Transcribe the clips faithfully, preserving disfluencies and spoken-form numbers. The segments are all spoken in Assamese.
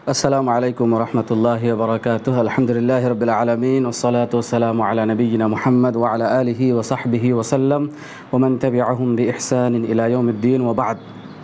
السلام عليكم ورحمة الله وبركاته. الحمد لله رب العالمين والصلاة والسلام على نبينا محمد وعلى آله وصحبه وسلم ومن تبعهم بإحسان إلى يوم الدين وبعد.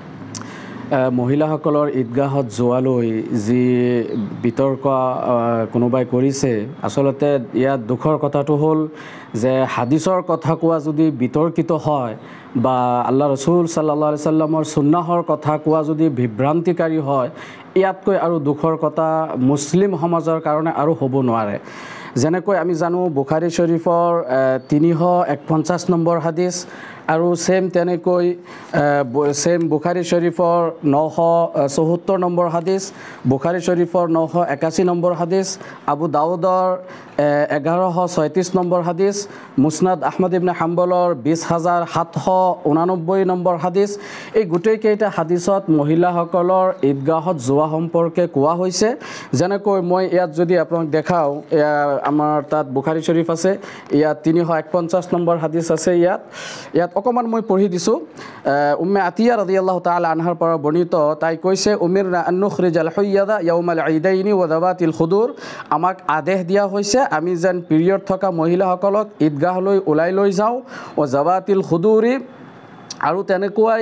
মহিলাসকলৰ ঈদগাহত যোৱালৈ যি বিতৰ্ক কোনোবাই কৰিছে, আচলতে ইয়াত দুখৰ কথাটো হ'ল যে হাদিছৰ কথা কোৱা যদি বিতৰ্কিত হয় বা আল্লাহ ৰসুল সাল্লাল্লাহু আলাইহি সাল্লামৰ সুন্নাহৰ কথা কোৱা যদি বিভ্ৰান্তিকাৰী হয়, ইয়াতকৈ আৰু দুখৰ কথা মুছলিম সমাজৰ কাৰণে আৰু হ'ব নোৱাৰে। যেনেকৈ আমি জানো বুখাৰী শৰীফৰ তিনিশ একপঞ্চাছ নম্বৰ হাদিছ আৰু সেম তেনেকৈ সেম বুখাৰী শৰীফৰ নশ চৌসত্তৰ নম্বৰ হাদিছ, বুখাৰী শৰীফৰ নশ একাশী নম্বৰ হাদিছ, আবু দাউদৰ এঘাৰশ ছয়ত্ৰিছ নম্বৰ হাদিছ, মুছনাদ আহমদ ইবনে হাম্বলৰ বিছ হাজাৰ সাতশ ঊনানব্বৈ নম্বৰ হাদিছ। এই গোটেইকেইটা হাদিছত মহিলাসকলৰ ঈদগাহত যোৱা সম্পৰ্কে কোৱা হৈছে। যেনেকৈ মই ইয়াত যদি আপোনাক দেখাওঁ, আমাৰ তাত বুখাৰী শৰীফ আছে, ইয়াত তিনিশ একপঞ্চাছ নম্বৰ হাদিছ আছে। ইয়াত ইয়াত অকণমান মই পঢ়ি দিছোঁ। উম্মে আতিয়া ৰাদিয়াল্লাহু তাআলা আনহাৰ পৰা বৰ্ণিত, তাই কৈছে, উমিৰনা আন নুখৰিজাল হুয়াদা ইয়াউমাল ঈদাইনি ওয়া যাৱাতিল খুদুৰ, আমাক আদেশ দিয়া হৈছে আমি যেন পিৰিয়ড থকা মহিলাসকলক ঈদগাহলৈ ওলাই লৈ যাওঁ। ওয়া যাৱাতিল খুদুৰি, আৰু তেনেকুৱাই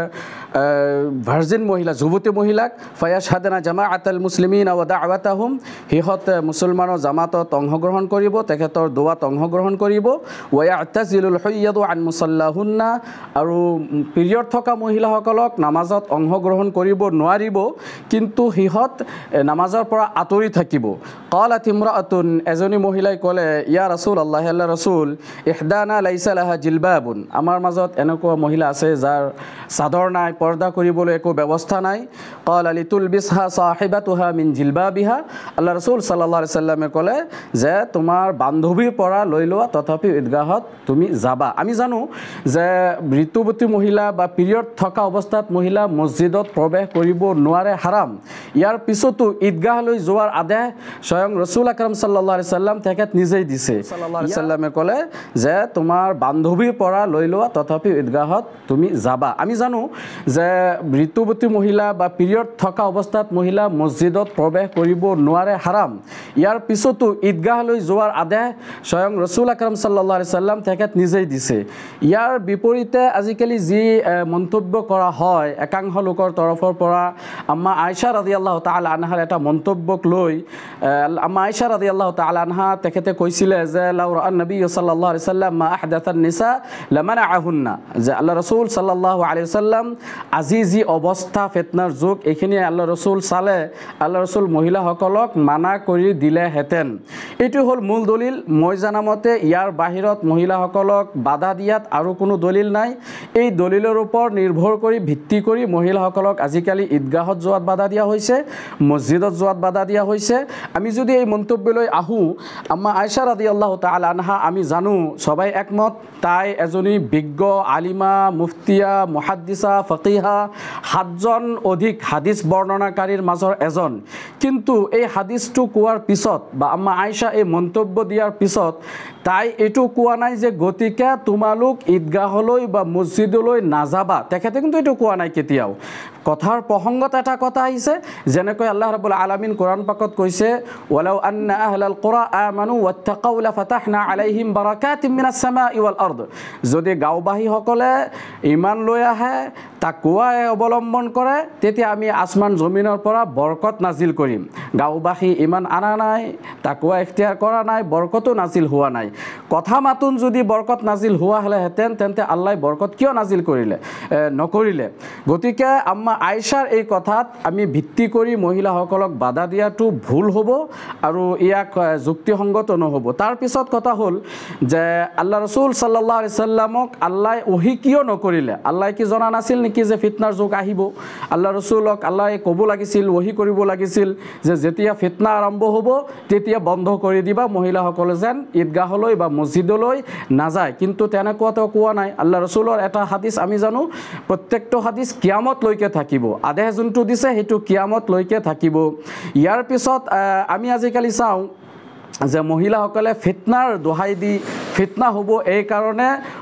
ভাৰ্জিন মহিলা, যুৱতী মহিলাক, ফায়াশহাদনা জামাআতাল মুছলিমিন ওয়া দা'ওয়াতাহুম, সিহঁত মুছলমানৰ জামাতত অংশগ্ৰহণ কৰিব, তেখেতৰ দোৱাত অংশগ্ৰহণ কৰিব। ওয়া ইয়াতাজিলুল হুয়াদু আন মুছল্লাহুন্না, আৰু পিৰিয়ড থকা মহিলাসকলক নামাজত অংশগ্ৰহণ কৰিব নোৱাৰিব, কিন্তু সিহঁত নামাজৰ পৰা আঁতৰি থাকিব। ক্বালাত ইমৰাআতুন, এজনী মহিলাই ক'লে, ইয়া ৰাছূলুল্লাহ, আল্লাহৰ ৰাছূল, ইহদানা লাইছা লাহা জিলবাবুন, আমাৰ মাজত এনেকুৱা মহিলা আছে যাৰ চাদৰ নাই, পৰ্দা কৰিবলৈ একো ব্যৱস্থা নাই। ক্বালা লিতুলবিছহা সাহিবাতুহা মিন জিলবাবিহা, আল্লাহ ৰাছূল সাল্লাল্লাহু আলাইহি সাল্লামে ক'লে যে তোমাৰ বান্ধৱীৰ পৰা লৈ লোৱা, তথাপি ঈদগাহত তুমি যাবা। আমি জানো যে ঋতুবতী মহিলা বা পিৰিয়ড থকা অৱস্থাত মহিলা মছজিদত প্ৰৱেশ কৰিব নোৱাৰে, হাৰাম। ইয়াৰ পিছতো ঈদগাহলৈ যোৱাৰ আদেশ স্বয়ং ৰসুল আকৰাম সাল্লাল্লাহু আলাইহি সাল্লাম তেখেত নিজেই দিছে। সাল্লাল্লাহু আলাইহি সাল্লামে ক'লে যে তোমাৰ বান্ধৱীৰ পৰা লৈ লোৱা, তথাপি ঈদগাহত তুমি যাবা। আমি জানো যে ঋতুবতী মহিলা বা পিৰিয়ড থকা অৱস্থাত মহিলা মছজিদত প্ৰৱেশ কৰিব নোৱাৰে, হাৰাম। ইয়াৰ পিছতো ঈদগাহলৈ যোৱাৰ আদেশ স্বয়ং ৰসুল আকৰাম সাল্লাল্লাহু আলাইহি সাল্লাম তেখেত নিজেই দিছে। ইয়াৰ বিপৰীতে আজিকালি যি মন্তব্য কৰা হয় একাংশ লোকৰ তৰফৰ পৰা, আম্মা আয়েশা ৰাদিয়াল্লাহু তাআলা আনহাৰ এটা মন্তব্যক লৈ, আম্মা আয়েশা ৰাদিয়াল্লাহু তাআলা আনহা তেখেতে কৈছিলে যে লাউ ৰাআন নবী সাল্লাল্লাহু আলাইহি সাল্লাম মা আহদাথান নিসা লামানাআহুন্না, যে আল্লাহ ৰসুল সাল্লাল্লাহু আলাইহি সাল্লাম আজি যি অৱস্থা, ফিতনাৰ যুগ, এইখিনি আল্লাহ ৰসুল চালে আল্লাহ ৰসুল মহিলাসকলক মানা কৰি দিলেহেঁতেন। এইটো হ'ল মূল দলিল। মই জানামতে ইয়াৰ বাহিৰত মহিলাসকলক বাধা দিয়াত আৰু কোনো দলিল নাই। এই দলিলৰ ওপৰত নিৰ্ভৰ কৰি ভিত্তি কৰি মহিলাসকলক আজিকালি ঈদগাহত যোৱাত বাধা দিয়া হৈছে, মছজিদত যোৱাত বাধা দিয়া হৈছে। আমি যদি এই মন্তব্যলৈ আহোঁ, আম্মা আয়েশা ৰাদিয়াল্লাহু তাআলা আনহা, আমি জানো সবাই একমত, তাই এজনী বিজ্ঞ আলিমা, মুফতিয়া, মুহাদ্দিছা, ফকিহা, সাতজন অধিক হাদিছ বৰ্ণনাকাৰীৰ মাজৰ এজন। কিন্তু এই হাদিছটো কোৱাৰ পিছত বা আম্মা আয়েশা এই মন্তব্য দিয়াৰ পিছত তাই এইটো কোৱা নাই যে গতিকে তোমালোক ঈদগাহলৈ বা মছজিদলৈ নাযাবা। তেখেতে কিন্তু এইটো কোৱা নাই কেতিয়াও। কথাৰ প্ৰসংগত এটা কথা আহিছে, যেনেকৈ আল্লাহ ৰাব্বুল আলামিন কোৰআন পাকত কৈছে, ওয়ালাউ আন্না আহলাল কুৰা আমানু ওয়াত্তাকাউ লাফাতাহনা আলাইহিম বাৰাকাতিম মিনাছ সামাই ওয়াল আৰদ, যদি গাঁওবাসীসকলে ইমান লৈ আহে, তাকৱা অৱলম্বন কৰে, তেতিয়া আমি আসমান জমিনৰ পৰা বৰকত নাজিল কৰিম। গাঁওবাসী ইমান আনা নাই, তাকৱা ইখতিয়াৰ কৰা নাই, বৰকতো নাজিল হোৱা নাই। কথা মাতুন যদি বৰকত নাজিল হোৱা হ'লেহেঁতেন, তেন্তে আল্লাহ বৰকত কিয় নাজিল কৰিলে নকৰিলে? গতিকে আম্মা আয়েশাৰ এই কথাত আমি ভিত্তি কৰি মহিলাসকলক বাধা দিয়াটো ভুল হ'ব আৰু ইয়াক যুক্তিসংগত নহ'ব। তাৰপিছত কথা হ'ল যে আল্লাহ ৰসুল সাল্লাল্লাহু আলাইহি সাল্লামক আল্লাহ ওহী কিয় নকৰিলে? আল্লাহ কি জনা নাছিল নেকি যে ফিতনাৰ যুগ আহিব? আল্লাহ ৰসুলক আল্লাহ ক'ব লাগিছিল, ওহী কৰিব লাগিছিল যে যেতিয়া ফিতনা আৰম্ভ হ'ব তেতিয়া বন্ধ কৰি দিবা, মহিলাসকলে যেন ঈদগাহলৈ বা মছজিদলৈ নাযায়। কিন্তু তেনেকুৱাতো কোৱা নাই। আল্লাহ ৰসুলৰ এটা হাদিছ আমি জানো, প্ৰত্যেকটো হাদিছ কিয়ামতলৈকে থাকিব। আদেশ যোনটো দিছে সেইটো কিয়ামতলৈকে থাকিব। ইয়াৰ পিছত আমি আজিকালি চাওঁ যে মহিলাসকলে ফিতনাৰ দোহাই দি ফিতনা হ'ব এই কাৰণে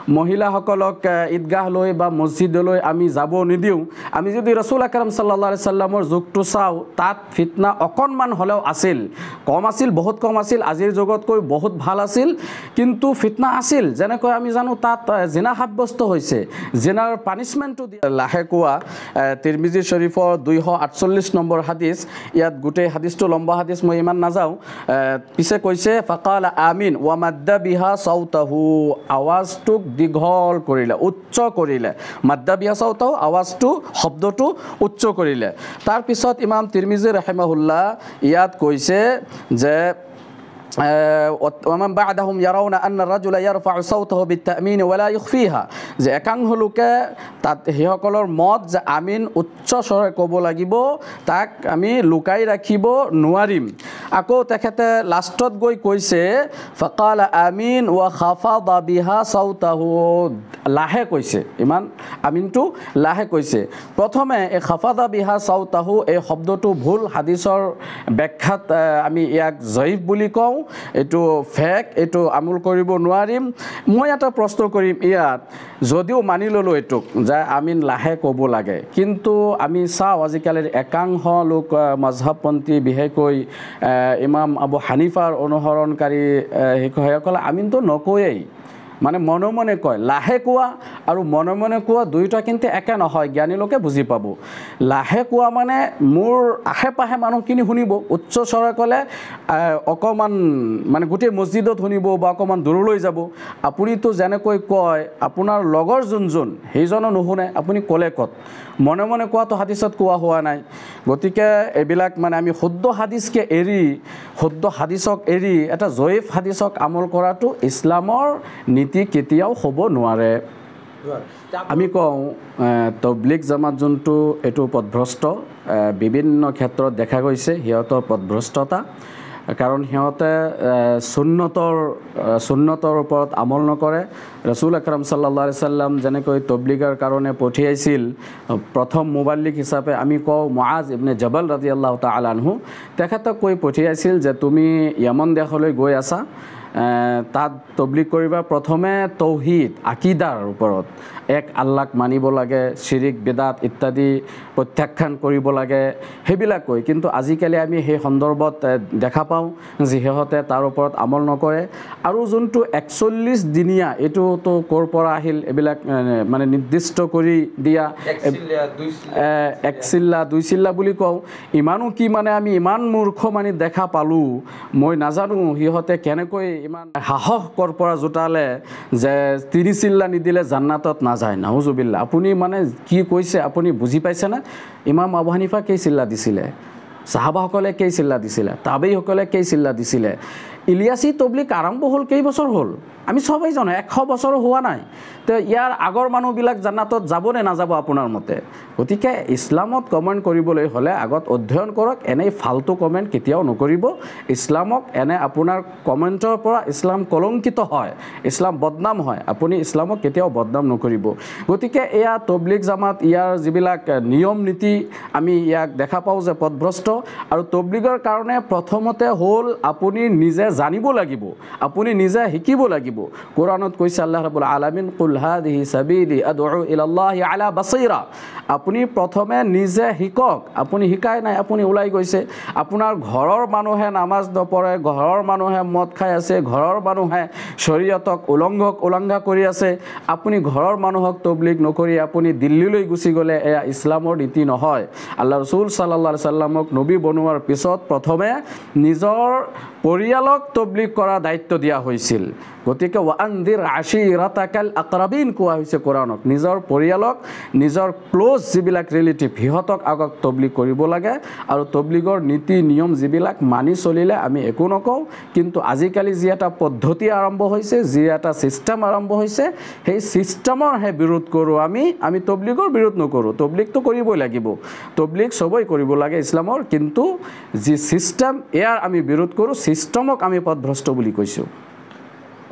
মহিলাসকলক ঈদগাহ লৈ বা মছজিদলৈ আমি যাব নিদিওঁ আমি যদি ৰাসূল আকৰাম সাল্লাল্লাহু আলাইহি সাল্লামৰ যুগটো চাওঁ তাত ফিতনা অকণমান হ'লেও আছিল কম আছিল বহুত কম আছিল আজিৰ যুগতকৈ বহুত ভাল আছিল কিন্তু ফিতনা আছিল যেনেকৈ আমি জানো তাত জিনা সাব্যস্ত হৈছে জিনাৰ পানিশমেণ্টটো লাহে কোৱা তিৰমিজি শৰীফৰ দুইশ আঠচল্লিছ নম্বৰ হাদিছ ইয়াত গোটেই হাদিছটো লম্বা হাদিছ মই ইমান নাযাওঁ পিছে কৈছে ফাকালা আমিন ওয়া মাদ্দা বিহা সাউতাহু আৱাজটো দীঘল কৰিলে উচ্চ কৰিলে মাদ্দা বিহা সাউতাহু আৱাজটো শব্দটো উচ্চ কৰিলে তাৰ পিছত ইমাম তিৰমিজি ৰাহিমাহুল্লাহ ইয়াত কৈছে যে ومن بعدهم يرون أن الرجل يرفع صوته بالتأمين ولا يخفيها যে একাংশ লোকে তাত হেসকলৰ মত যে আমিন উচ্চ স্বৰে ক'ব লাগিব তাক আমি লুকাই ৰাখিব নোৱাৰিম আকৌ তেখেতে লাষ্টত গৈ কৈছে ফাকাল আমিন ওয়া খাফাদা বিহা সাউতাহু লাহে কৈছে ইমান আমিনটো লাহে কৈছে প্ৰথমে এই খাফাদা বিহা সাউতাহু এই শব্দটো ভুল হাদিছৰ ব্যাখ্যাত আমি ইয়াক জয়ীফ বুলি কওঁ এটো ফেক এটো আমল কৰিব নোৱাৰিম মই এটা প্ৰশ্ন কৰিম ইয়াত যদিও মানি ললো এটো যে আমিন লাহে ক'ব লাগে কিন্তু আমি চাওঁ আজিকালিৰ একাংশ লোক মজহবপন্থী বিশেষকৈ ইমাম আবু হানিফাৰ অনুসৰণকাৰী সেইসকলে আমিনটো নকয়েই মানে মনে মনে কয় লাহে কোৱা আৰু মনে মনে কোৱা দুইটা কিন্তু একে নহয় জ্ঞানী লোকে বুজি পাব লাহে কোৱা মানে মোৰ আহে পাহে মানুহখিনি শুনিব উচ্চ স্বৰে ক'লে অকমান মানে গোটেই মছজিদত শুনিব বা অকমান দূৰলৈ যাব আপুনিতো যেনেকৈ কয় আপোনাৰ লগৰ যোনজন সেইজনো নুশুনে আপুনি ক'লে ক'ত মনে মনে কোৱাটো হাদিছত কোৱা হোৱা নাই গতিকে এইবিলাক মানে আমি শুদ্ধ হাদিছকে এৰি শুদ্ধ হাদিছক এৰি এটা জয়ীফ হাদিছক আমল কৰাটো ইছলামৰ নীতি কেতিয়াও হ'ব নোৱাৰে আমি কওঁ তবলিগ জামাত যোনটো এইটো পথভ্ৰষ্ট বিভিন্ন ক্ষেত্ৰত দেখা গৈছে সিহঁতৰ পথভ্ৰষ্টতা কাৰণ সিহঁতে সুন্নতৰ সুন্নতৰ ওপৰত আমল নকৰে ৰাসূল আকৰাম সাল্লাল্লাহু আলাইহি সাল্লাম যেনেকৈ তবলিগৰ কাৰণে পঠিয়াইছিল প্ৰথম মুবাল্লিগ হিচাপে আমি কওঁ মুআজ ইবনে জবল ৰাদিয়াল্লাহু তাআলা আনহু তেখেতক কৈ পঠিয়াইছিল যে তুমি য়ামান দেশলৈ গৈ আছা তাত তবলিগ কৰিবা প্ৰথমে তৌহিদ আকীদাৰ ওপৰত এক আল্লাহক মানিব লাগে শিৰিক বিদাত ইত্যাদি প্ৰত্যাখ্যান কৰিব লাগে হেবিলাক কয় কিন্তু আজিকালি আমি সেই সন্দৰ্ভত দেখা পাওঁ যে সিহঁতে তাৰ ওপৰত আমল নকৰে আৰু যোনটো একচল্লিছ দিনীয়া এইটো তো ক'ৰ পৰা আহিল এইবিলাক মানে নিৰ্দিষ্ট কৰি দিয়া এক চিল্লা দুই চিল্লা বুলি কওঁ ইমানো কি মানে আমি ইমান মূৰ্খ মানে দেখা পালোঁ মই নাজানো সিহঁতে কেনেকৈ ইমান সাহস কৰ পৰা জোটালে যে তিনি চিল্লা নিদিলে জান্নাতত নাযায় নাউজুবিল্লাহ আপুনি মানে কি কৈছে আপুনি বুজি পাইছে না ইমাম আবু হানিফা কেই চিল্লা দিছিলে সাহাবাসকলে কেই চিল্লা দিছিলে তাবেঈসকলে কেই চিল্লা দিছিলে ইলিয়াসী তবলিগ আৰম্ভ হ'ল কেই বছৰ হ'ল আমি সবাই জানো এশ বছৰ হোৱা নাই তো ইয়াৰ আগৰ মানুহবিলাক জান্নাতত যাব নে নাযাব আপোনাৰ মতে গতিকে ইছলামত কমেণ্ট কৰিবলৈ হ'লে আগত অধ্যয়ন কৰক এনেই ফালতু কমেণ্ট কেতিয়াও নকৰিব ইছলামক এনে আপোনাৰ কমেণ্টৰ পৰা ইছলাম কলংকিত হয় ইছলাম বদনাম হয় আপুনি ইছলামক কেতিয়াও বদনাম নকৰিব গতিকে এয়া তবলিগ জামাত ইয়াৰ যিবিলাক নিয়ম নীতি আমি ইয়াক দেখা পাওঁ যে পথভ্ৰষ্ট আৰু তবলিগৰ কাৰণে প্ৰথমতে হ'ল আপুনি নিজে জানিব লাগিব আপুনি নিজে শিকিব লাগিব কোরআনত কৈছে আল্লাহ রাব্বুল আলামিন কুল হাদিহি সাবিলি আদউ ইলাল্লাহি আলা বাসীরা আপুনি প্ৰথমে নিজে শিকক আপুনি শিকাই নাই আপুনি ওলাই গৈছে আপোনাৰ ঘৰৰ মানুহে নামাজ নপঢ়ে ঘৰৰ মানুহে মদ খাই আছে ঘৰৰ মানুহে শৰীয়তক উলংঘক উলংঘা কৰি আছে আপুনি ঘৰৰ মানুহক তবলিগ নকৰি আপুনি দিল্লীলৈ গুচি গ'লে এয়া ইছলামৰ নীতি নহয় আল্লাহ ৰাসূল সাল্লাল্লাহু আলাইহি সাল্লামক নবী বনোৱাৰ পিছত প্ৰথমে নিজৰ পৰিয়ালক তবলিগ কৰা দায়িত্ব দিয়া হৈছিল গতিকে ওয়ানদিৰ আশিৰাতাকাল আকৰাবিন কোৱা হৈছে কোৰানত নিজৰ পৰিয়ালক নিজৰ ক্লোজ যিবিলাক ৰিলেটিভ সিহঁতক আগত তবলিগ কৰিব লাগে আৰু তবলিগৰ নীতি নিয়ম যিবিলাক মানি চলিলে আমি একো নকওঁ কিন্তু আজিকালি যি এটা পদ্ধতি আৰম্ভ হৈছে যি এটা সিস্টেম আৰম্ভ হৈছে সেই সিস্টেমৰ হে বিৰোধ কৰোঁ আমি আমি তবলিগৰ বিৰোধ নকৰোঁ তবলিগটো কৰিবই লাগিব তবলিগ সবই কৰিব লাগে ইছলামৰ কিন্তু যি সিস্টেম ইয়াৰ আমি বিৰোধ কৰোঁ সিস্টেমক আমি পথভ্ৰষ্ট বুলি কৈছোঁ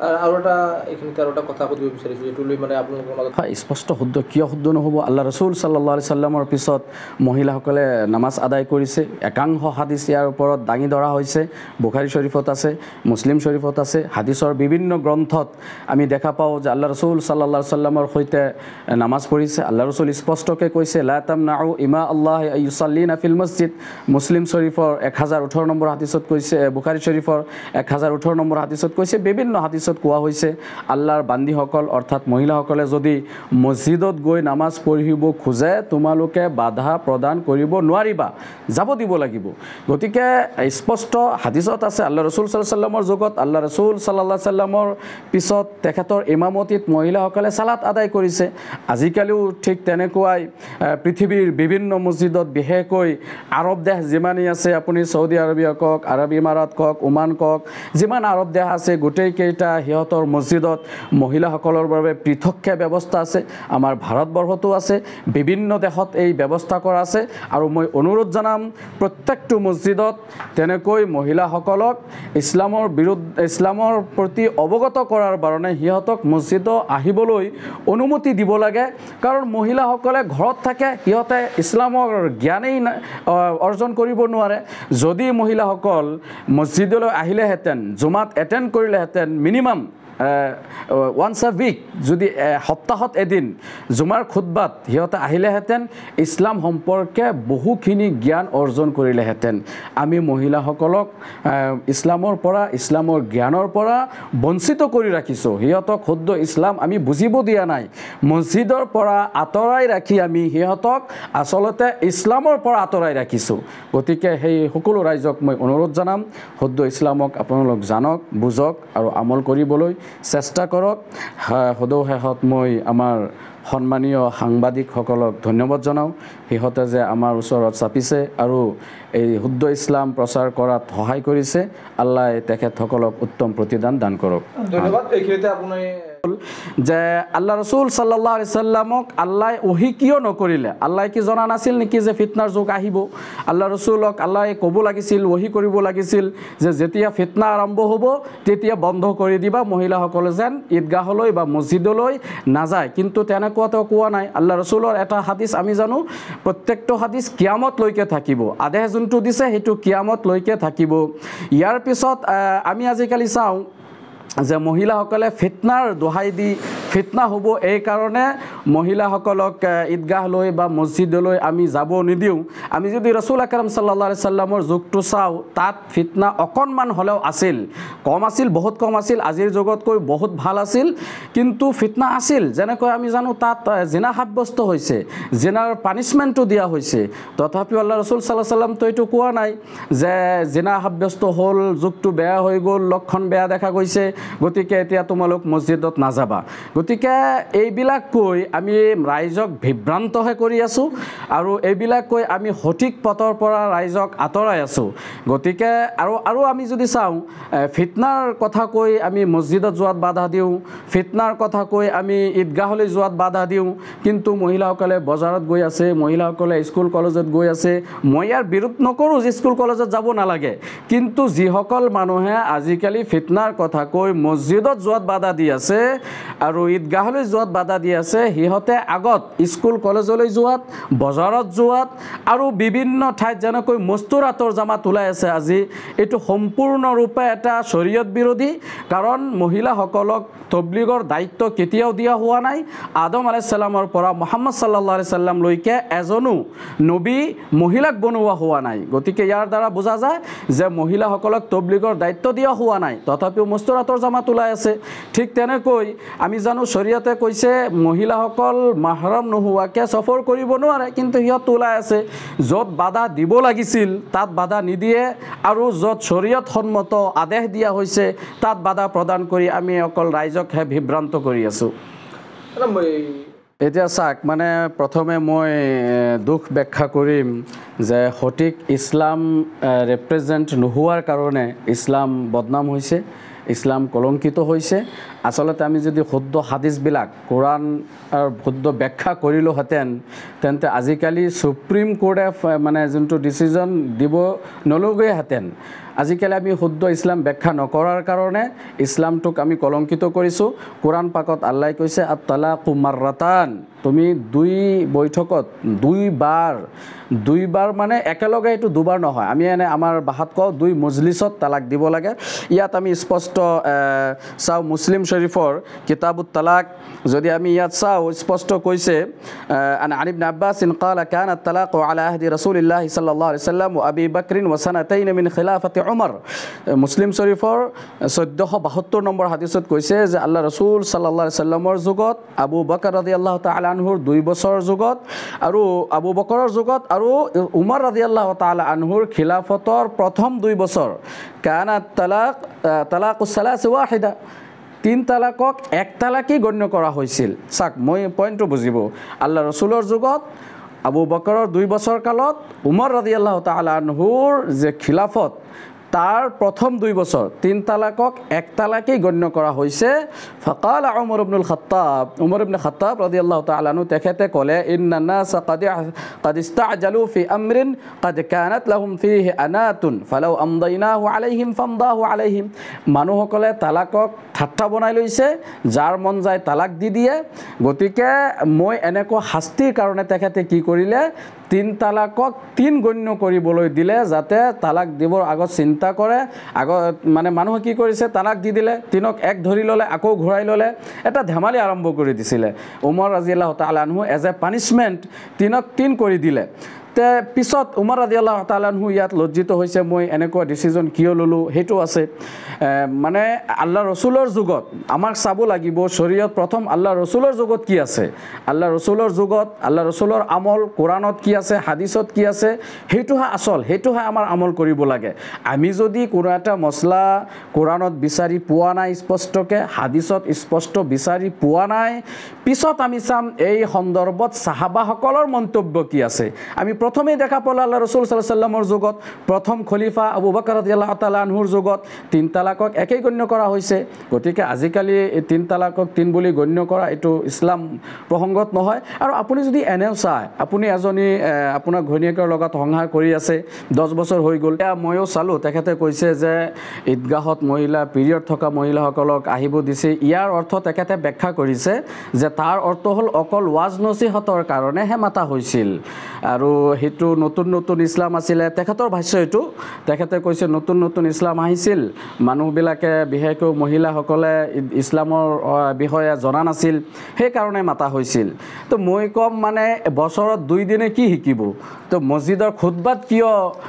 আৰু এটা এইখিনিতে আৰু এটা কথা সুধিব বিচাৰিছোঁ, এইটো লৈ মানে আপোনালোকৰ মাজত হয় স্পষ্ট শুদ্ধ, কিয় শুদ্ধ নহ'ব? আল্লাহ ৰচুল সাল্লাল্লাহু আলাইহি সাল্লামৰ পিছত মহিলাসকলে নামাজ আদায় কৰিছে। একাংশ হাদিছ ইয়াৰ ওপৰত দাঙি ধৰা হৈছে। বুখাৰী শৰীফত আছে, মুছলিম শৰীফত আছে, হাদিছৰ বিভিন্ন গ্ৰন্থত আমি দেখা পাওঁ যে আল্লাহ ৰচুল সাল্লাল্লাহু আলাইহি সাল্লামৰ সৈতে নামাজ পঢ়িছে। আল্লাহ ৰচুল স্পষ্টকৈ কৈছে লা তামনাউ ইমা আল্লাহি আইয়ুছাল্লিনা ফিল মছজিদ। মুছলিম শৰীফৰ এক হাজাৰ ওঠৰ নম্বৰ হাদিছত কৈছে, বুখাৰী শৰীফৰ এক হাজাৰ ওঠৰ নম্বৰ হাদিছত কৈছে, বিভিন্ন হাদিছত কোৱা হৈছে আল্লাহৰ বান্দীসকল অৰ্থাৎ মহিলাসকলে যদি মছজিদত গৈ নামাজ পঢ়িব খোজে তোমালোকে বাধা প্ৰদান কৰিব নোৱাৰিবা, যাব দিব লাগিব। গতিকে স্পষ্ট হাদিছত আছে আল্লাহ ৰচুল সাল্লাল্লাহু আলাইহি সাল্লামৰ যুগত আল্লাহ ৰচুল সাল্লাল্লাহু আলাইহি সাল্লামৰ পিছত তেখেতৰ ইমামতিত মহিলাসকলে সালাত আদায় কৰিছে। আজিকালিও ঠিক তেনেকুৱাই পৃথিৱীৰ বিভিন্ন মছজিদত, বিশেষকৈ আৰৱ দেশ যিমানেই আছে, আপুনি চৌদি আৰবিয়া কওক, আৰব ইমাৰাত কওক, ওমান কওক, যিমান আৰৱ দেশ আছে গোটেইকেইটা সিহঁতৰ মছজিদত মহিলাসকলৰ বাবে পৃথককৈ ব্যৱস্থা আছে। আমাৰ ভাৰতবৰ্ষতো আছে, বিভিন্ন দেশত এই ব্যৱস্থা কৰা আছে। আৰু মই অনুৰোধ জনাম প্ৰত্যেকটো মছজিদত তেনেকৈ মহিলাসকলক ইছলামৰ বিৰুদ্ধে ইছলামৰ প্ৰতি অৱগত কৰাৰ কাৰণে সিহঁতক মছজিদ আহিবলৈ অনুমতি দিব লাগে। কাৰণ মহিলাসকলে ঘৰত থাকে, সিহঁতে ইছলামৰ জ্ঞানেই অৰ্জন কৰিব নোৱাৰে। যদি মহিলাসকল মছজিদলৈ আহিলেহেঁতেন, জুমাত এটেণ্ড কৰিলেহেঁতেন, মিনিমাম ওৱান্স আ উইক, যদি সপ্তাহত এদিন জুমাৰ খুতবাত সিহঁতে আহিলেহেঁতেন, ইছলাম সম্পৰ্কে বহুখিনি জ্ঞান অৰ্জন কৰিলেহেঁতেন। আমি মহিলাসকলক ইছলামৰ পৰা, ইছলামৰ জ্ঞানৰ পৰা বঞ্চিত কৰি ৰাখিছোঁ। সিহঁতক শুদ্ধ ইছলাম আমি বুজিব দিয়া নাই। মছজিদৰ পৰা আঁতৰাই ৰাখি আমি সিহঁতক আচলতে ইছলামৰ পৰা আঁতৰাই ৰাখিছোঁ। গতিকে সেই সকলো ৰাইজক মই অনুৰোধ জনাম, শুদ্ধ ইছলামক আপোনালোক জানক, বুজক আৰু আমল কৰিবলৈ চেষ্টা কৰক। সদৌ শেষত মই আমাৰ সন্মানীয় সাংবাদিকসকলক ধন্যবাদ জনাওঁ। সিহঁতে যে আমাৰ ওচৰত চাপিছে আৰু এই শুদ্ধ ইছলাম প্ৰচাৰ কৰাত সহায় কৰিছে। আল্লাহ তেখেতসকলক উত্তম প্ৰতিদান দান কৰক। ধন্যবাদ। এইখিনিতে আপুনি যে আল্লাহ ৰচুল সাল্লাল্লাহু আলাইহি সাল্লামক আল্লাহ ওহি কিয় নকৰিলে? আল্লাহ কি জনা নাছিল নেকি যে ফিতনাৰ যুগ আহিব? আল্লাহ ৰচুলক আল্লাহ ক'ব লাগিছিল, ওহি কৰিব লাগিছিল যে যেতিয়া ফিতনা আৰম্ভ হ'ব তেতিয়া বন্ধ কৰি দিবা, মহিলাসকলে যেন ঈদগাহলৈ বা মছজিদলৈ নাযায়। কিন্তু তেনেকুৱাতো কোৱা নাই। আল্লাহ ৰচুলৰ এটা হাদিছ আমি জানো, প্ৰত্যেকটো হাদিছ কিয়ামতলৈকে থাকিব। আদেশ যোনটো দিছে সেইটো কিয়ামতলৈকে থাকিব। ইয়াৰ পিছত আমি আজিকালি চাওঁ যে মহিলাসকলে ফিতনাৰ দোহাই দি ফিতনা হ'ব, এই কাৰণে মহিলাসকলক ঈদগাহলৈ বা মছজিদলৈ আমি যাব নিদিওঁ। আমি যদি ৰচুল আকৰাম সাল্লাল্লাহু আলাইহি সাল্লামৰ যুগটো চাওঁ, তাত ফিতনা অকণমান হ'লেও আছিল, কম আছিল, বহুত কম আছিল, আজিৰ যুগতকৈ বহুত ভাল আছিল, কিন্তু ফিতনা আছিল। যেনেকৈ আমি জানো তাত জিনা সাব্যস্ত হৈছে, জিনাৰ পানিছমেণ্টটো দিয়া হৈছে। তথাপিও আল্লাহ ৰচুল সাল্লাল্লাহু আলাইহি সাল্লাম তো এইটো কোৱা নাই যে জিনা সাব্যস্ত হ'ল, যুগটো বেয়া হৈ গ'ল, লক্ষণ বেয়া দেখা গৈছে, গতিকে এতিয়া তোমালোক মছজিদত নাযাবা। গতিকে এইবিলাক কৈ আমি ৰাইজক বিভ্ৰান্তহে কৰি আছোঁ আৰু এইবিলাক কৈ আমি সঠিক পথৰ পৰা ৰাইজক আঁতৰাই আছোঁ। গতিকে আৰু আৰু আমি যদি চাওঁ, ফিতনাৰ কথা কৈ আমি মছজিদত যোৱাত বাধা দিওঁ, ফিতনাৰ কথা কৈ আমি ঈদগাহলৈ যোৱাত বাধা দিওঁ, কিন্তু মহিলাসকলে বজাৰত গৈ আছে, মহিলাসকলে স্কুল কলেজত গৈ আছে। মই ইয়াৰ বিৰোধ নকৰোঁ যে স্কুল কলেজত যাব নালাগে, কিন্তু যিসকল মানুহে আজিকালি ফিতনাৰ কথা কৈ মছজিদত যোৱাত বাধা দি আছে আৰু ঈদগাহলৈ যোৱাত বাধা দি আছে, সিহঁতে আগত স্কুল কলেজলৈ যোৱাত, বজাৰত যোৱাত আৰু বিভিন্ন ঠাইত যেনেকৈ মস্তুৰাতৰ জামাত ওলাই আছে আজি, এইটো সম্পূৰ্ণৰূপে এটা শৰীয়ত বিৰোধী। কাৰণ মহিলাসকলক তবলিগৰ দায়িত্ব কেতিয়াও দিয়া হোৱা নাই। আদম আলাইহিছ সালামৰ পৰা মুহাম্মদ সাল্লাল্লাহু আলাইহি সাল্লামলৈকে এজনো নবী মহিলাক বনোৱা হোৱা নাই। গতিকে ইয়াৰ দ্বাৰা বুজা যায় যে মহিলাসকলক তবলিগৰ দায়িত্ব দিয়া হোৱা নাই, তথাপিও মস্তুৰাতৰ জামাত ওলাই আছে। ঠিক তেনেকৈ আমি জানো শৰীয়তে কৈছে মহিলাসকল মাহৰম নোহোৱাকৈ সফৰ কৰিব নোৱাৰে, কিন্তু সিহঁত ওলাই আছে। য'ত বাধা দিব লাগিছিল তাত বাধা নিদিয়ে আৰু য'ত শৰীয়ত সন্মত আদেশ দিয়া হৈছে তাত বাধা প্ৰদান কৰি আমি অকল ৰাইজকহে বিভ্ৰান্ত কৰি আছোঁ। এতিয়া চাওক, মানে প্ৰথমে মই দুখ ব্যাখ্যা কৰিম যে সঠিক ইছলাম ৰিপ্ৰেজেণ্ট নোহোৱাৰ কাৰণে ইছলাম বদনাম হৈছে, ইছলাম কলংকিত হৈছে আচলতে আমি যদি শুদ্ধ হাদিছবিলাক কোরআন আর শুদ্ধ ব্যাখ্যা কৰিলোহেঁতেন তেন্তে আজিকালি সুপ্রিম কোর্টে মানে যোনটো ডিসিজন দিব নলগৈহেঁতেন আজিকালি আমি শুদ্ধ ইসলাম ব্যাখ্যা নকৰাৰ কাৰণে ইসলামটোক আমি কলংকিত কৰিছোঁ কোরআন পাকত আল্লাহ কৈছে আত-তালাকু মাৰৰাতান তুমি দুই বৈঠকত দুইবাৰ দুইবাৰ মানে একেলগে এইটো দুবাৰ নহয় আমি এনে আমাৰ ভাষাত কওঁ দুই মজলিছত তালাক দিব লাগে ইয়াত আমি স্পষ্ট চাওঁ মুছলিম শৰীফৰ কিতাবুত তালাক যদি আমি ইয়াত চাওঁ স্পষ্ট কৈছে আন আলী ইবনে আব্বাস قال كان الطلاق على عهد رسول الله صلى الله عليه وسلم وابي بكر وسنتين من خلافه عمر মুছলিম শৰীফৰ চৈধ্যশ বাসত্তৰ নম্বৰ হাদিছত কৈছে যে আল্লাহ ৰাসূল সাল্লাল্লাহু আলাইহি সাল্লামৰ যুগত আবু বকৰ ৰাদিয়াল্লাহু তাআলা আনহুৰ দুই বছৰ যুগত আৰু আবু বকৰৰ যুগত আৰু উমৰ ৰাদিয়াল্লাহু তাআলা আনহুৰ খিলাফতৰ প্ৰথম দুই বছৰ কানাত তালাক তালাকুস সালাস ওয়াহিদা তিন তালাকক এক তালাকি গণ্য কৰা হৈছিল চাক মই পইণ্টটো বুজিব আল্লাহ ৰাসূলৰ যুগত আবু বকৰৰ দুই বছৰ কালত উমৰ ৰাদিয়াল্লাহু তাআলা আনহুৰ যে খিলাফত তার প্রথম দুই বছর তিন তালাকক এক তালাকেই গণ্য করা হয়েছে ফাকাল উমর ইবনুল খাত্তাব উমর ইবনে খাত্তাব রাদিয়াল্লাহু তাআলা আনহু তেখেতে কলে ইন্নান নাস কাদ কাদ ইস্তাআজালু ফি আমরিন কাদ কানাত লাহুম ফিহি আনাতুন ফালাউ আমদাইনাহু আলাইহিম ফামদাহু আলাইহিম মানুহসকলে তালাকক ঠাট্টা বনাই লৈছে যাৰ মন যায় তালাক দি দিয়ে গতিকে মই এনেকুৱা শাস্তিৰ কাৰণে তেখেতে কি কৰিলে তিন তালাকক তিন গণ্য কৰিবলৈ দিলে যাতে তালাক দিবৰ আগত চিন্তা কৰে আগত মানে মানুহে কি কৰিছে তালাক দি দিলে তিনক এক ধৰি ললে আকৌ ঘূৰাই ললে এটা ধেমালি আৰম্ভ কৰি দিছিলে উমৰ ৰাদিয়াল্লাহু তাআলা আনহু এজ এ পানিশমেন্ট তিনক তিন কৰি দিলে তে পিছত উমৰ ৰাদিয়াল্লাহু তাআলা আনহু ইয়াত লজ্জিত হৈছে মই এনেকুৱা ডিসিজন কিয় ললো হেতু আছে মানে আল্লাহ ৰাসূলৰ যুগত আমাক চাব লাগিব শৰীয়ত প্ৰথম আল্লাহ ৰাসূলৰ যুগত কি আছে আল্লাহ ৰাসূলৰ যুগত আল্লাহ ৰাসূলৰ আমল কোৰানত কি আছে হাদিছত কি আছে হেতুহে আসল হেতুহে আমাৰ আমল কৰিব লাগে আমি যদি কোনো এটা মছলা কোৰানত বিচাৰি পোৱা নাই স্পষ্টকে হাদিছত স্পষ্ট বিচাৰি পোৱা নাই পিছত আমি চাম এই সন্দৰ্ভত সাহাবাসকলৰ মন্তব্য কি আছে আমি প্রথমেই দেখা পালো আল্লাহ রাসূল সাল্লাল্লাহু আলাইহি ওয়াসাল্লামৰ যুগত প্রথম খলিফা আবু বকর রাদিয়াল্লাহু তাআলা আনহুৰ যুগত তিন তালাকক একেই গণ্য কৰা হৈছে গতিকে আজিকালি এই তিন তালাকক তিন বুলি গণ্য কৰা এটো ইসলাম প্ৰসংগত নহয় আৰু আপুনি যদি এনেও চায় আপুনি এজনী আপোনাৰ ঘৈণীয়েকৰ লগত সংহাৰ কৰি আছে দহ বছৰ হৈ গ'ল এয়া ময়ো চালো তেখেতে কৈছে যে ঈদগাহত মহিলা পিৰিয়ড থকা মহিলাসকলক আহিব দিছে ইয়াৰ অৰ্থ তেখেতে ব্যাখ্যা কৰিছে যে তাৰ অৰ্থ হ'ল অকল ওয়াজ নসিহতৰ কাৰণে হে মাতা হৈছিল আৰু হেতু নতুন নতুন ইসলাম আছিলে তেখেতৰ ভাষ্য এটো তেখেতে কৈছে নতুন নতুন ইসলাম আহিছিল মানুহবিলাকে বিশেষকৈ মহিলাসকলে ইসলামৰ বিষয়ে জনা নাছিল সেই কাৰণে মাতা হৈছিল তো মই কম মানে বছৰত দুই দিনে কি শিকিব তো মসজিদৰ খুতবাত কিয়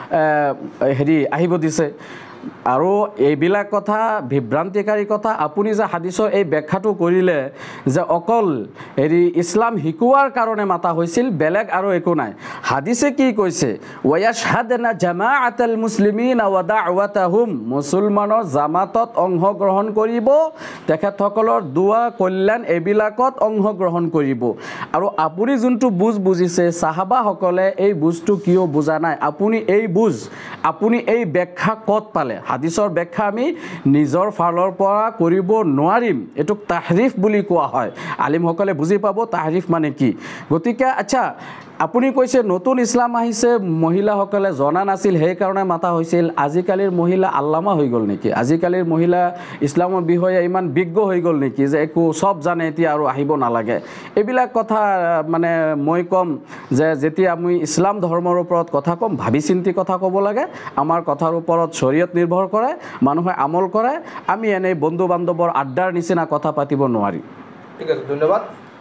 হেৰি আহিব দিছে আৰু এইবিলাক কথা বিভ্ৰান্তিকাৰী কথা আপুনি যে হাদিছৰ এই ব্যাখ্যাটো কৰিলে যে অকল হেৰি ইসলাম শিকোৱাৰ কাৰণে মাতা হৈছিল বেলেগ আৰু একো নাই হাদিছে কি কৈছে ওয়াশহাদনা জামাআতুল মুসলিমিন ওয়া দা'ওয়াতাহুম মুসলমানৰ জামাতত অংশগ্ৰহণ কৰিব তেখেতসকলৰ দুৱা কল্যাণ এবিলাকত অংশগ্ৰহণ কৰিব আৰু আপুনি যোনটো বুজ বুজিছে সাহাবাসকলে এই বুজটো কিয় বুজা নাই আপুনি এই বুজ আপুনি এই ব্যাখ্যা কত পালে হাদিছৰ ব্যাখ্যা আমি নিজৰ ফালৰ পৰা কৰিব নোৱাৰিম এটুক তাহৰিফ বুলি কোৱা হয় আলিমসকলে বুজি পাব তাহৰিফ মানে কি গতিকে আচ্ছা আপুনি কৈছে নতুন ইসলাম আহিছে মহিলাসকলে জনা নাছিল সেই কাৰণে মাতা হৈছিল আজিকালিৰ মহিলা আল্লামা হৈ গল নেকি আজিকালিৰ মহিলা ইসলামৰ বিষয়ে ইমান বিজ্ঞ হৈ গল নেকি যে একো সব জানে এতিয়া আৰু আহিব নালাগে এইবিলাক কথা মানে মই কম যে যেতিয়া আমি ইসলাম ধৰ্মৰ ওপৰত কথা কম ভাবি চিন্তি কথা ক'ব লাগে আমাৰ কথাৰ ওপৰত শৰীয়ত নিৰ্ভৰ কৰে মানুহে আমল কৰে আমি এনে বন্ধু বান্ধৱৰ আড্ডাৰ নিচিনা কথা পাতিব নোৱাৰি ঠিক আছে ধন্যবাদ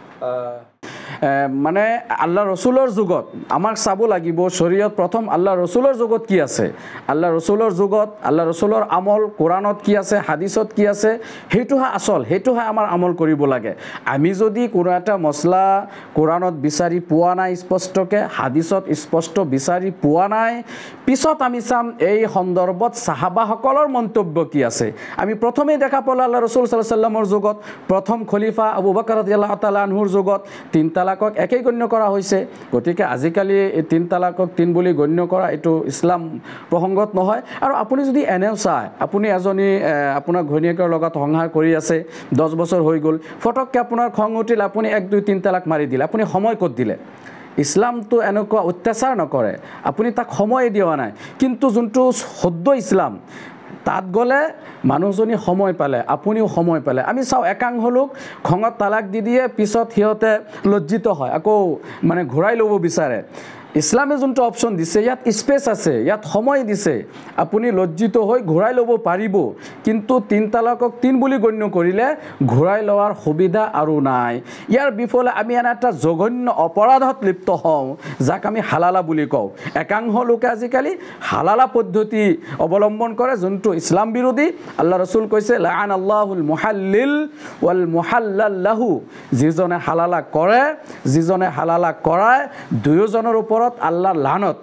মানে আল্লাহ রাসূলৰ যুগত আমাক চাব লাগিব শৰীয়ত প্ৰথম আল্লাহ রাসূলৰ যুগত কি আছে আল্লাহ রাসূলৰ যুগত আল্লাহ রাসূলৰ আমল কোৰানত কি আছে হাদিছত কি আছে হেতুহে আসল হেতুহে আমাৰ আমল কৰিব লাগে আমি যদি কোনো এটা মছলা কোৰানত বিচাৰি পোৱা নাই স্পষ্টকে হাদিছত স্পষ্ট বিচাৰি পোৱা নাই পিছত আমি চাম এই সন্দৰ্ভত সাহাবাসকলৰ মন্তব্য কি আছে আমি প্ৰথমেই দেখা পালো আল্লাহ রাসূল সাল্লাল্লাহু আলাইহি ওয়াসাল্লামৰ যুগত প্ৰথম খলিফা আবু বকর রাদিয়াল্লাহু তাআলা আনহুৰ যুগত তিন তালাক তালাকক একেই গণ্য কৰা হৈছে গতিকে আজিকালি এই তিন তালাকক তিন বুলি গণ্য কৰা এইটো ইছলাম প্ৰসংগত নহয় আৰু আপুনি যদি এনেও চায় আপুনি এজনী আপোনাৰ ঘৈণীয়েকৰ লগত সংসাৰ কৰি আছে দহ বছৰ হৈ গ'ল ফটককৈ আপোনাৰ খং উঠিল আপুনি এক দুই তিন তালাক মাৰি দিলে আপুনি সময় ক'ত দিলে ইছলামটো এনেকুৱা অত্যাচাৰ নকৰে আপুনি তাক সময় দিয়া নাই কিন্তু যোনটো শুদ্ধ ইছলাম তাত গ'লে মানুহজনী সময় পালে আপুনিও সময় পালে আমি চাওঁ একাংশ লোক খঙত তালাক দি দিয়ে পিছত সিহঁতে লজ্জিত হয় আকৌ মানে ঘূৰাই ল'ব বিচাৰে ইছলামে যোনটো অপশ্যন দিছে ইয়াত স্পেচ আছে ইয়াত সময় দিছে আপুনি লজ্জিত হৈ ঘূৰাই ল'ব পাৰিব কিন্তু তিন তালাকক তিন বুলি গণ্য কৰিলে ঘূৰাই লোৱাৰ সুবিধা আৰু নাই ইয়াৰ বিফলে আমি এনে এটা জঘন্য অপৰাধত লিপ্ত হওঁ যাক আমি হালালা বুলি কওঁ একাংশ লোকে আজিকালি হালালা পদ্ধতি অৱলম্বন কৰে যোনটো ইছলাম বিৰোধী আল্লাহ ৰসুল কৈছে লাআন আল্লাহুল মুহাল্লিল ওয়াল মুহাল্লাল লাহু যিজনে হালালা কৰে যিজনে হালালা কৰায় দুয়োজনৰ ওপৰত আল্লাহৰ লানত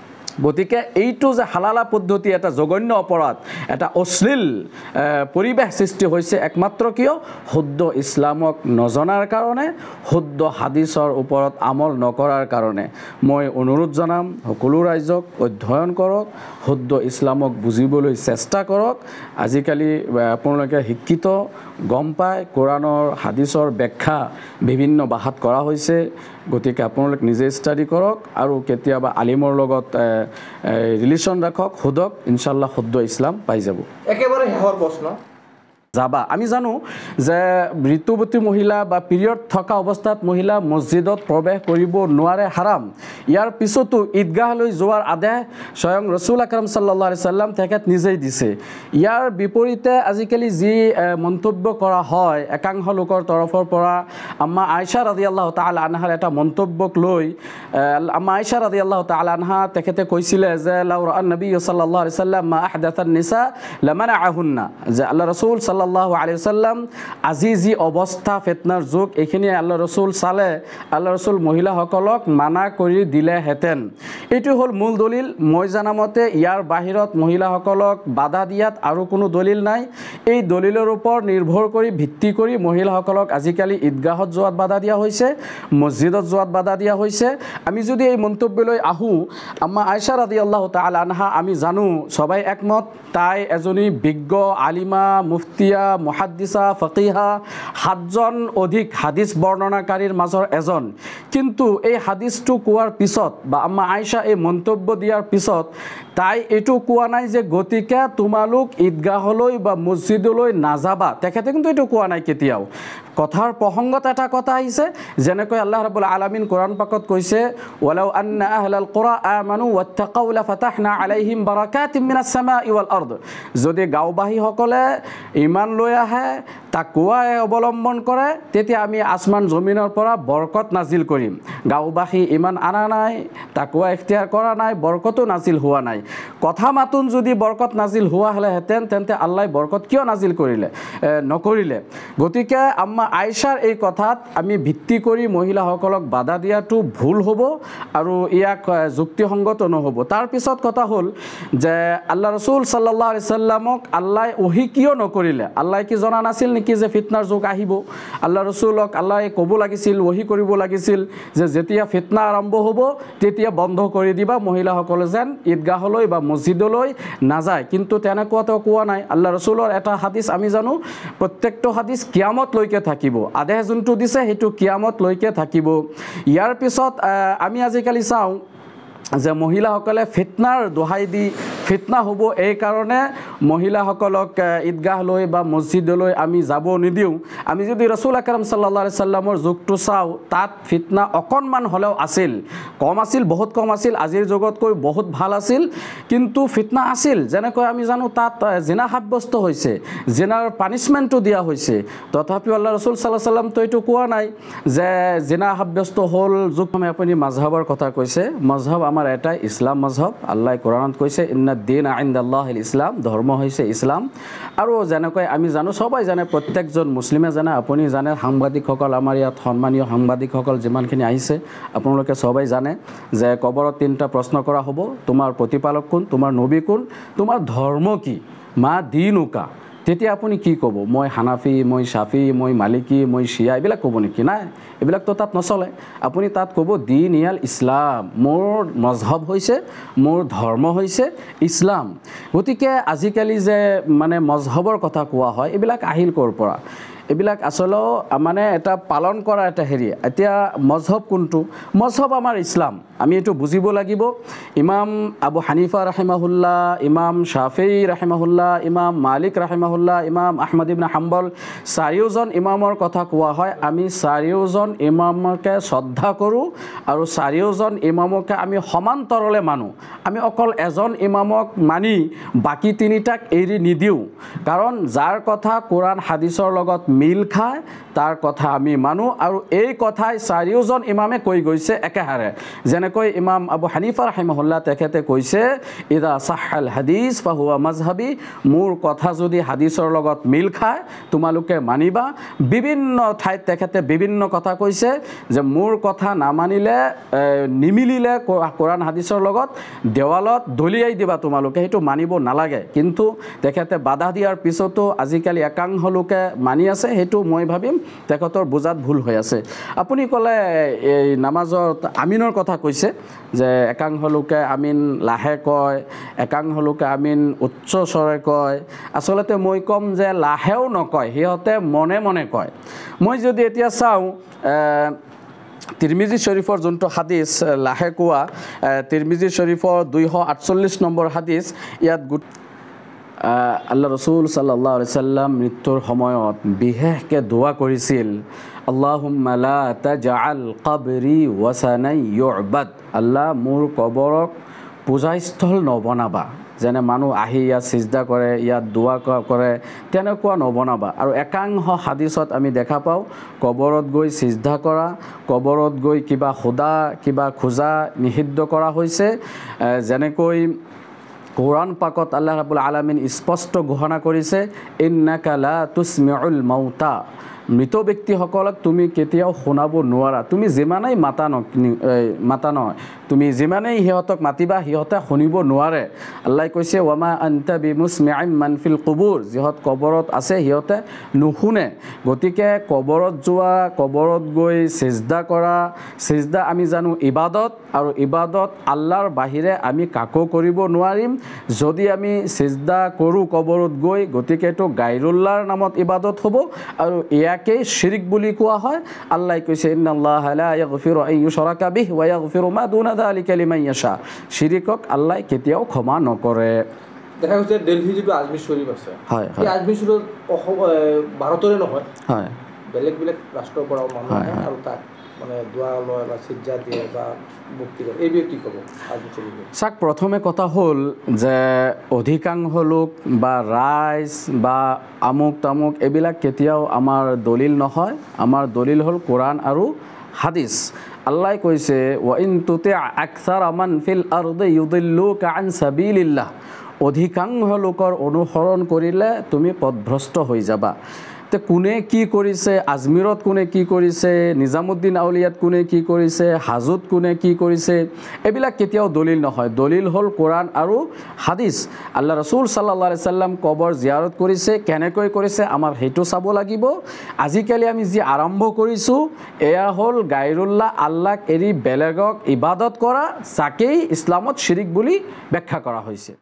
গতিকে এইটো যে হালালা পদ্ধতি এটা জঘন্য অপৰাধ এটা অশ্লীল পৰিৱেশ সৃষ্টি হৈছে একমাত্ৰ কিয় শুদ্ধ ইছলামক নজনাৰ কাৰণে শুদ্ধ হাদিছৰ ওপৰত আমল নকৰাৰ কাৰণে মই অনুৰোধ জনাম সকলো ৰাইজক অধ্যয়ন কৰক শুদ্ধ ইছলামক বুজিবলৈ চেষ্টা কৰক আজিকালি আপোনালোকে শিক্ষিত গম পায় কোৰাণৰ হাদিছৰ ব্যাখ্যা বিভিন্ন ভাষাত কৰা হৈছে গতিকে আপোনালোক নিজে ষ্টাডি কৰক আৰু কেতিয়াবা আলিমৰ লগত ৰিলেশ্যন ৰাখক সোধক ইনশাআল্লাহ শুদ্ধ ইছলাম পাই যাব একেবাৰে শেষৰ প্ৰশ্ন যাবা আমি জানো যে ঋতুবতী মহিলা বা পিৰিয়ড থকা অৱস্থাত মহিলা মছজিদত প্ৰৱেশ কৰিব নোৱাৰে হাৰাম ইয়াৰ পিছতো ঈদগাহলৈ যোৱাৰ আদেশ স্বয়ং ৰসুল আকৰাম সাল্লাল্লাহু আলাইহি সাল্লাম তেখেত নিজেই দিছে ইয়াৰ বিপৰীতে আজিকালি যি মন্তব্য কৰা হয় একাংশ লোকৰ তৰফৰ পৰা আম্মা আয়েশা ৰাদিয়াল্লাহু তাআলা আনহাৰ এটা মন্তব্যক লৈ আম্মা আয়েশা ৰাদিয়াল্লাহু তাআলা আনহা তেখেতে কৈছিলে যে লাউ ৰাআন নবী সাল্লাল্লাহু আলাইহি সাল্লাম মা আহদাথান নিসা লামানাআহুন্না যে আল্লাহ ৰাসূল সাল্লাল্লাহু আলাইহি সাল্লাম আজি যি অৱস্থা ফিতনাৰ যুগ এইখিনি আল্লাহ ৰসুল চালে আল্লাহ ৰসুল মহিলাসকলক মানা কৰি দিলে হেতেন এইটো হ'ল মূল দলিল মই জানামতে ইয়াৰ বাহিৰত মহিলাসকলক বাধা দিয়াত আৰু কোনো দলিল নাই এই দলিলৰ ওপৰত নিৰ্ভৰ কৰি ভিত্তি কৰি মহিলাসকলক আজিকালি ঈদগাহত যোৱাত বাধা দিয়া হৈছে মছজিদত যোৱাত বাধা দিয়া হৈছে আমি যদি এই মন্তব্যলৈ আহোঁ আম্মা আয়েশা ৰাদিয়াল্লাহু তাআলা আনহা আমি জানো সবাই একমত তাই এজনী বিজ্ঞ আলিমা মুফতিয়া মুহাদ্দিছা ফকিহা সাতজন অধিক হাদিছ বৰ্ণনাকাৰীৰ মাজৰ এজন কিন্তু এই হাদিছটো কোৱাৰ পিছত বা আম্মা আয়েশা এই মন্তব্য দিয়াৰ পিছত তাই এইটো কোৱা নাই যে গতিকে তোমালোক ঈদগাহলৈ বা মছজিদলৈ নাযাবা তেখেতে কিন্তু এইটো কোৱা নাই কেতিয়াও কথাৰ প্ৰসংগত এটা কথা আহিছে যেনেকৈ আল্লাহ ৰাব্বুল আলামিন কোৰাণ পাকত কৈছে ওয়ালাউ আন্না আহলাল কুৰা আমানু ওয়াত্তাকাউ লাফাতাহনা আলাইহিম বাৰাকাতিম মিনাস সামাই ওয়াল আৰদ যদি গাঁওবাসীসকলে ইমান লৈ আহে তাকৱা অৱলম্বন কৰে তেতিয়া আমি আসমান জমিনৰ পৰা বৰকত নাজিল কৰিম গাঁওবাসী ইমান আনা নাই তাকৱা ইখতিয়াৰ কৰা নাই বৰকতো নাজিল হোৱা নাই কথা মাতুন যদি বৰকত নাজিল হোৱা হলেহেঁতেন তেন্তে আল্লাহ বৰকত কিয় নাজিল কৰিলে নকৰিলে গতিকে আম্মা আয়েশাৰ এই কথাত আমি ভিত্তি কৰি মহিলাসকলক বাধা দিয়াটো ভুল হ'ব আৰু ইয়াক যুক্তিসংগত নহ'ব তাৰ পিছত কথা হ'ল যে আল্লাহ ৰসুল সাল্লাল্লাহু আলাইহি সাল্লামক আল্লাহ ওহী কিয় নকৰিলে আল্লাহ কি জনা নাছিল নেকি যে ফিতনাৰ যুগ আহিব আল্লাহ ৰসুলক আল্লাহ ক'ব লাগিছিল ওহী কৰিব লাগিছিল যে যেতিয়া ফিতনা আৰম্ভ হ'ব তেতিয়া বন্ধ কৰি দিবা মহিলাসকলে যেন ঈদগাহলৈ বা মছজিদলৈ নাযায় কিন্তু তেনেকুৱাটো কোৱা নাই আল্লাহ ৰসুলৰ এটা হাদিছ আমি জানো প্ৰত্যেকটো হাদিছ কিয়ামতলৈকে থাকিব আদেশ যোনটো দিছে সেইটো কিয়ামতলৈকে থাকিব ইয়াৰ পিছত আমি আজিকালি চাওঁ যে মহিলাসকলে ফিতনাৰ দোহাই দি ফিতনা হ'ব এই কাৰণে মহিলাসকলক ঈদগাহলৈ বা মছজিদলৈ আমি যাব নিদিওঁ আমি যদি ৰসুল আকৰাম সাল্লাল্লাহু আলাইহি সাল্লামৰ যুগটো চাওঁ তাত ফিতনা অকণমান হ'লেও আছিল কম আছিল বহুত কম আছিল আজিৰ যুগতকৈ বহুত ভাল আছিল কিন্তু ফিতনা আছিল যেনেকৈ আমি জানো তাত জিনা সাব্যস্ত হৈছে জিনাৰ পানিছমেণ্টটো দিয়া হৈছে তথাপিও আল্লাহ ৰসুল সাল্লাল্লাহু আলাইহি সাল্লাম তো এইটো কোৱা নাই যে জিনা সাব্যস্ত হ'ল যুগ আমি আপুনি মাজহাবৰ কথা কৈছে মাজহাব আমাৰ এটাই ইছলাম মাজহাব আল্লাহ কোৰাণত কৈছে ইন্না দিন আইন্দাল্লাহিল ইছলাম ধৰ্ম হৈছে ইছলাম আৰু যেনেকৈ আমি জানো সবাই জানে প্ৰত্যেকজন মুছলিমে জানে আপুনি জানে সাংবাদিকসকল আমাৰ ইয়াত সন্মানীয় সাংবাদিকসকল যিমানখিনি আহিছে আপোনালোকে সবাই জানে যে কবৰত তিনিটা প্ৰশ্ন কৰা হ'ব তোমাৰ প্ৰতিপালক কোন তোমাৰ নবী কোন তোমাৰ ধৰ্ম কি মা দিনুকা তেতিয়া আপুনি কি ক'ব? মই হানাফি, মই শাফি, মই মালিকি, মই শিয়া এইবিলাক ক'ব নেকি? নাই, এইবিলাকতো তাত নচলে। আপুনি তাত ক'ব দিন ইয়াল ইছলাম, মোৰ মজহব হৈছে, মোৰ ধৰ্ম হৈছে ইছলাম। গতিকে আজিকালি যে মানে মজহবৰ কথা কোৱা হয়, এইবিলাক আহিল ক'ৰ পৰা? এইবিলাক আচলেও মানে এটা পালন কৰা এটা হেৰি। এতিয়া মজহব কোনটো? মজহব আমাৰ ইছলাম, আমি এইটো বুজিব লাগিব। ইমাম আবু হানিফা ৰাহিমাহুল্লাহ, ইমাম শাফি ৰাহিমাহুল্লাহ, ইমাম মালিক ৰাহিমাহুল্লাহ, ইমাম আহমদ ইবনে হাম্বল, চাৰিওজন ইমামৰ কথা কোৱা হয়। আমি চাৰিওজন ইমামকে শ্ৰদ্ধা কৰোঁ আৰু চাৰিওজন ইমামকে আমি সমান্তৰলে মানো। আমি অকল এজন ইমামক মানি বাকী তিনিটাক এৰি নিদিওঁ, কাৰণ যাৰ কথা কোৰাণ হাদিছৰ লগত মিল খায় তাৰ কথা আমি মানো। আৰু এই কথাই চাৰিওজন ইমামে কৈ গৈছে একেহাৰে। যেনেকৈ ইমাম আবু হানিফা ৰাহিমাহুল্লাহ তেখেতে কৈছে, ইদা সাহাল হাদিছ ফাহুৱা মাজহাবি, মোৰ কথা যদি হাদিছৰ লগত মিল খায় তোমালোকে মানিবা। বিভিন্ন ঠাইত তেখেতে বিভিন্ন কথা কৈছে যে মোৰ কথা নামানিলে, নিমিলিলে কোৰাণ হাদিছৰ লগত দেৱালত দলিয়াই দিবা তোমালোকে, সেইটো মানিব নালাগে। কিন্তু তেখেতে বাধা দিয়াৰ পিছতো আজিকালি একাংশ লোকে মানি আছে, সেইটো মই ভাবিম তেখেতৰ বুজাত ভুল হৈ আছে। আপুনি ক'লে এই নামাজত আমিনৰ কথা কৈছে যে একাংশ লোকে আমিন লাহে কয়, একাংশ লোকে আমিন উচ্চ স্বৰে কয়। আচলতে মই ক'ম যে লাহেও নকয়, সিহঁতে মনে মনে কয়। মই যদি এতিয়া চাওঁ তিৰমিজি শৰীফৰ যোনটো হাদিছ লাহে কোৱা, তিৰমিজি শৰীফৰ দুইশ আঠচল্লিছ নম্বৰ হাদিছ, ইয়াত গোট আল্লাহ ৰসুল সাল্লাল্লাহু আলাইহি সাল্লাম মৃত্যুৰ সময়ত বিশেষকৈ দোৱা কৰিছিল, আল্লাহুম্মা লা তাজআল কবৰি ৱাসানাই ইউবাদ, আল্লাহ মোৰ কবৰক পূজাস্থল নবনাবা। যেনে মানুহ আহি ইয়াত সিজদা কৰে, ইয়াত দোৱা কৰে, তেনেকুৱা নবনাবা। আৰু একাংশ হাদিছত আমি দেখা পাওঁ কবৰত গৈ সিজদা কৰা, কবৰত গৈ কিবা সোধা, কিবা খোজা নিষিদ্ধ কৰা হৈছে। যেনেকৈ কোৰাণ পাকত আল্লাহ ৰাব্বুল আলামিন স্পষ্ট ঘোষণা কৰিছে, ইন্নাকা লা তুসমিউল মাউতা, মৃত ব্যক্তিসকলক তুমি কেতিয়াও শুনাব নোৱাৰা। তুমি যিমানেই মাতা ন মাতা নহয়, তুমি যিমানেই সিহঁতক মাতিবা সিহঁতে শুনিব নোৱাৰে। আল্লাহ কৈছে, ৱামা আনতা বিমুছমিআন মান ফিল কুবুৰ, যিহঁত কবৰত আছে সিহঁতে নুশুনে। গতিকে কবৰত যোৱা, কবৰত গৈ সিজদা কৰা, সিজদা আমি জানো ইবাদত, আৰু ইবাদত আল্লাহৰ বাহিৰে আমি কাকো কৰিব নোৱাৰিম। যদি আমি সিজদা কৰোঁ কবৰত গৈ, গতিকে এইটো গাইৰুল্লাহৰ নামত ইবাদত হ'ব, আৰু ইয়াকেই শিৰিক বুলি কোৱা হয়। আল্লাহ কৈছে, ইন্নাল্লাহা লা ইয়াগফিৰু আন ইউশৰাকা বিহি ওয়া ইয়াগফিৰু মা দুনা যালিকা লিমান ইয়াশা, শিৰিকক আল্লাহ কেতিয়াও ক্ষমা নকৰে। দেখা গৈছে দিল্লী যিটো আজমিৰ শ্বৰীফ আছে, হয় এই আজমিৰ শ্বৰীফ অসম ভাৰতৰে নহয়, হয়, বেলেগ বেলেগ ৰাষ্ট্ৰৰ পৰাও মানুহ আহে আৰু তাক মানে দোৱা লয় বা সিজদা দিয়ে বা মুক্তি কৰে, এইবিলাক কি ক'ব আজমিৰ শ্বৰীফে? চাওক, প্ৰথমে কথা হ'ল যে অধিকাংশ লোক বা ৰাইজ বা আমুক তামুক এইবিলাক কেতিয়াও আমাৰ দলিল নহয়। আমাৰ দলিল হ'ল কোৰাণ আৰু হাদিছ। আল্লাহ কৈছে, ওয়া ইন তুতি আকসাৰা মান ফিল আৰদি ইউদিল্লুকা আন সাবিলিল্লাহ, অধিকাংশ লোকৰ অনুসৰণ কৰিলে তুমি পথভ্ৰষ্ট হৈ যাবা। তে কোনে কি কৰিছে, আজমিৰত কোনে কি কৰিছে, নিজামুদ্দিন আউলিয়াত কোনে কি কৰিছে, হাজোত কোনে কি কৰিছে, এইবিলাক কেতিয়াও দলিল নহয়। দলিল হ'ল কোৰাণ আৰু হাদিছ। আল্লাহ ৰসুল সাল্লাল্লাহু আলাইহি সাল্লাম কবৰ জিয়াৰত কৰিছে, কেনেকৈ কৰিছে আমাৰ সেইটো চাব লাগিব। আজিকালি আমি যি আৰম্ভ কৰিছোঁ এয়া হ'ল গাইৰুল্লাহ, আল্লাহক এৰি বেলেগক ইবাদত কৰা, যাকেই ইছলামত শিৰিক বুলি ব্যাখ্যা কৰা হৈছে।